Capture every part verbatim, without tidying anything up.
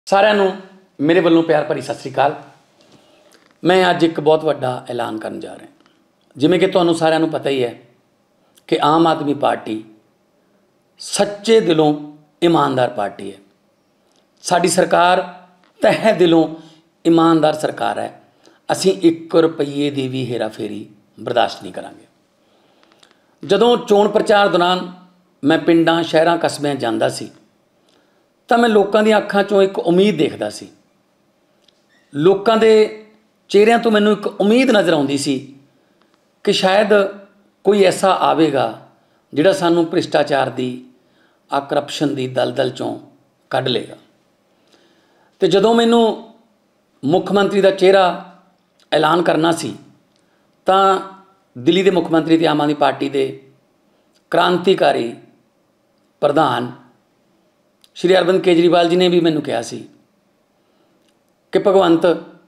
सारिਆਂ ਨੂੰ मेरे ਵੱਲੋਂ प्यार भरी सत श्री अकाल। मैं अज एक बहुत वड्डा ऐलान करन जा रहा। जिवें कि तुहानूं सारिਆਂ ਨੂੰ पता ही है कि आम आदमी पार्टी सच्चे दिलों ईमानदार पार्टी है। साडी सरकार तह दिलों ईमानदार सरकार है। असीं एक रुपये की भी हेरा फेरी बर्दाश्त नहीं करांगे। जदों चोण प्रचार दौरान मैं पिंडां शहरां कस्बिਆਂ ਜਾਂਦਾ ਸੀ ਤਾਂ मैं लोगों दी अखां चों एक उम्मीद देखदा सी। लोगों के चेहरिਆਂ तो मैनूं एक उम्मीद नज़र आउंदी सी कि शायद कोई ऐसा आवेगा जिहड़ा सानूं भ्रिष्टाचार दी आ करप्शन दी दलदल चों कढ लेगा। तो जदों मैनूं मुख मंत्री का चेहरा ऐलान करना सी तां दिल्ली के मुख मंत्री ते आम आदमी पार्टी के क्रांतिकारी प्रधान श्री अरविंद केजरीवाल जी ने भी मैनूं कहा सी कि भगवंत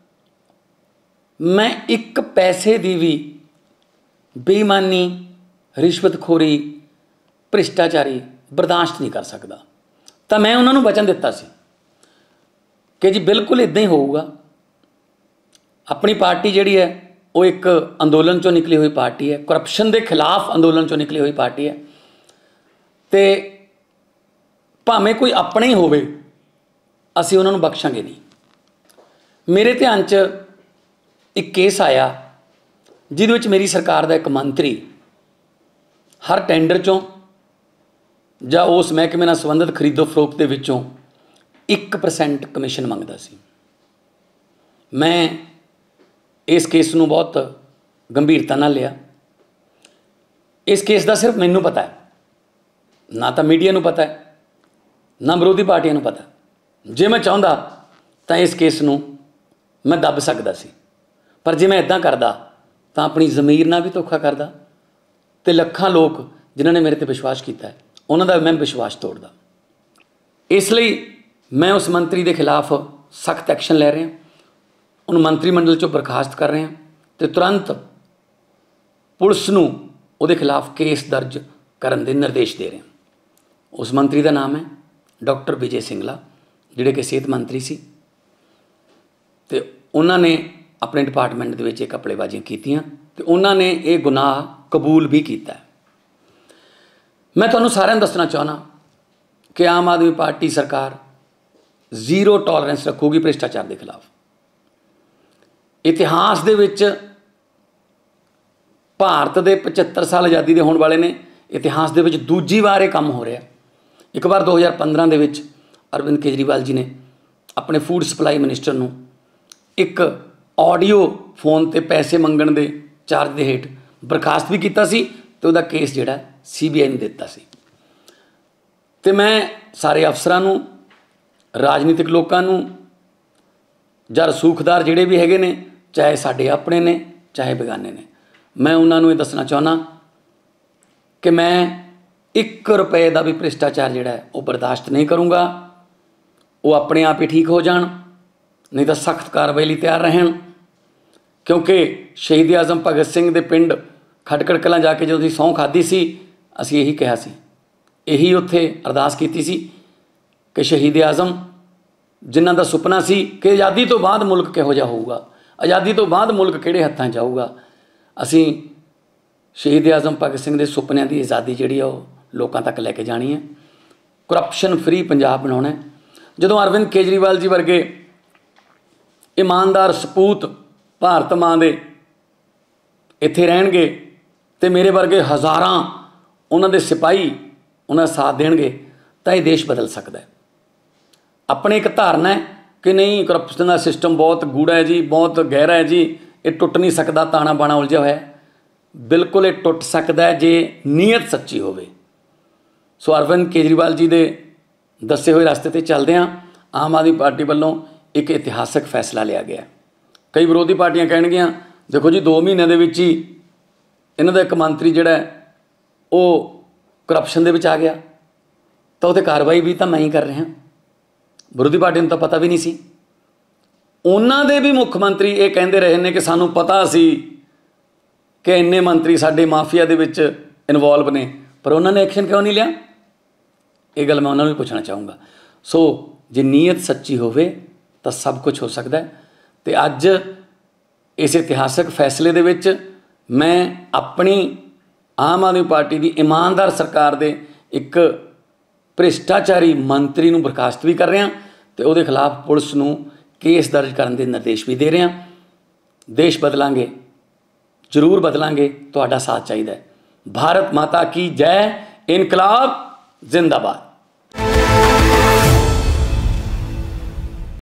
मैं एक पैसे की भी बेईमानी रिश्वतखोरी भ्रिष्टाचारी बर्दाश्त नहीं कर सकता। तो मैं उन्होंने वचन दिता सी कि जी बिल्कुल इदां ही होऊगा। अपनी पार्टी जिहड़ी है वो एक अंदोलन चों निकली हुई पार्टी है, करप्शन के खिलाफ अंदोलन चों निकली हुई पार्टी है। तो भावें कोई अपने ही होवे असीं उन्होंने बख्शांगे नहीं। मेरे ध्यान च एक केस आया जिहदे विच मेरी सरकार का एक मंत्री हर टेंडर चों जां उस महकमे नाल संबंधित खरीदो फरोख्त दे विचों एक परसेंट कमीशन मंगदा सी। मैं इस केस नूं बहुत गंभीरता नाल लिया। इस केस का सिर्फ मैनूं पता है, ना तो मीडिया नूं पता है, ना विरोधी पार्टियां नूं पता। जे मैं चाहुंदा तां इस केस नूं मैं दब सकदा सी, पर जे मैं इदां करदा तां अपनी ज़मीर नाल भी धोखा करदा ते लखां लोग जिन्हां ने मेरे ते विश्वास किया है उन्हां दा मैं विश्वास तोड़दा। इसलिए मैं उस मंत्री के खिलाफ सख्त एक्शन लै रहा, उन मंत्रिमंडल चों बर्खास्त कर रहे हैं तो तुरंत पुलिस नूं उहदे खिलाफ केस दर्ज करन दे निर्देश दे रहे हैं। उस मंत्री का नाम है डॉक्टर विजय सिंगला, जिहड़े कि सेहत मंत्री सी ते उन्होंने अपने डिपार्टमेंट दे विच इह घपलेबाजियां कीतियां ते उन्होंने ये गुनाह कबूल भी किया है। मैं तुहानूं सारिਆਂ नूं दसना चाहना कि आम आदमी पार्टी सरकार जीरो टॉलरेंस रखूगी भ्रिष्टाचार के खिलाफ। इतिहास दे विच भारत के पचहत्तर साल आज़ादी के होने वाले ने इतिहास दे विच दूजी बार ये काम हो रहा। एक बार दो हज़ार पंद्रह दे विच अरविंद केजरीवाल जी ने अपने फूड सप्लाई मिनिस्टर नूं एक ऑडियो फोन ते पैसे मंगण दे चार्ज दे हेठ बर्खास्त भी किया सी ते उहदा केस जिहड़ा सी बी आई ने दिता सी। ते मैं सारे अफसरां नूं, राजनीतिक लोकां नूं जां रसूखदार जिहड़े भी हैगे ने, चाहे साडे अपने ने चाहे बेगाने ने, मैं उन्हां नूं इह दसना चाहुंदा कि मैं एक रुपए का भी भ्रिष्टाचार जिहड़ा है वो बर्दाश्त नहीं करूँगा। वो अपने आप ही ठीक हो जाण, नहीं तो सख्त कार्रवाई लई तैयार रहन। क्योंकि शहीद आज़म भगत सिंह दे पिंड खटकड़ कलां जाके जो सौं खाधी सी, असीं यही कहा सी, यही उत्थे अरदास कीती सी कि शहीद आज़म जिन्हां दा सुपना सी कि आज़ादी तो बाद मुल्क किहो जिहा होऊगा, आज़ादी तो बाद मुल्क किहड़े हत्थां जाऊगा, असीं शहीद आज़म भगत सिंह के सुपनों की आज़ादी जी लोगों तक लैके जानी है, करप्शन फ्री पंजाब बनाना है। जदों अरविंद केजरीवाल जी वर्गे ईमानदार सपूत भारत माँ दे इत्थे रहणगे ते मेरे वर्गे हज़ारां उन्हां दे सिपाही उन्हां दा साथ देणगे तां इह देश बदल सकदा है। अपने एक धारणा है कि नहीं करप्शन का सिस्टम बहुत गूढ़ा है जी, बहुत गहरा है जी, ये टुट नहीं सकता, ताना बाना उलझा होया है। बिल्कुल ये टुट सकता है जे नीयत सच्ची होवे। सो अरविंद केजरीवाल जी के दसे हुए रास्ते पर चलदे आम आदमी पार्टी वालों एक इतिहासक फैसला लिया गया। कई विरोधी पार्टियां कहणगियां देखो जी दो महीनों के विच ही इन्हां दा एक मंत्री जिहड़ा वो करप्शन दे विच आ गया, तो उहते कार्रवाई भी तो मैं ही कर रहा। विरोधी पार्टियों तो पता भी नहीं सी। उन्हां दे भी मुख मंत्री ये कहते रहे ने कि सानूं पता सी कि इन्ने मंत्री साडे माफिया दे विच इनवॉल्व ने, पर उन्होंने एक्शन क्यों नहीं लिया? ये गल मैं उन्होंने भी पूछना चाहूँगा। सो ਜੇ ਨੀਅਤ ਸੱਚੀ ਹੋਵੇ ਤਾਂ ਸਭ ਕੁਝ ਹੋ ਸਕਦਾ ਹੈ। ਤੇ ਅੱਜ ਇਸ ਇਤਿਹਾਸਕ ਫੈਸਲੇ ਦੇ ਵਿੱਚ ਮੈਂ ਆਪਣੀ ਆਮ ਆਦਮੀ ਪਾਰਟੀ ਦੀ ਇਮਾਨਦਾਰ ਸਰਕਾਰ ਦੇ ਇੱਕ ਭ੍ਰਿਸ਼ਟਾਚਾਰੀ ਮੰਤਰੀ ਨੂੰ ਬਰਖਾਸਤ ਵੀ ਕਰ ਰਿਹਾ ਤੇ ਉਹਦੇ ਖਿਲਾਫ ਪੁਲਿਸ ਨੂੰ ਕੇਸ ਦਰਜ ਕਰਨ ਦੇ ਨਿਰਦੇਸ਼ ਵੀ ਦੇ ਰਿਹਾ। ਦੇਸ਼ ਬਦਲਾਂਗੇ, ਜ਼ਰੂਰ ਬਦਲਾਂਗੇ, ਤੁਹਾਡਾ ਸਾਥ ਚਾਹੀਦਾ ਹੈ। ਭਾਰਤ ਮਾਤਾ ਕੀ ਜੈ, ਇਨਕਲਾਬ ਜ਼ਿੰਦਾਬਾਦ।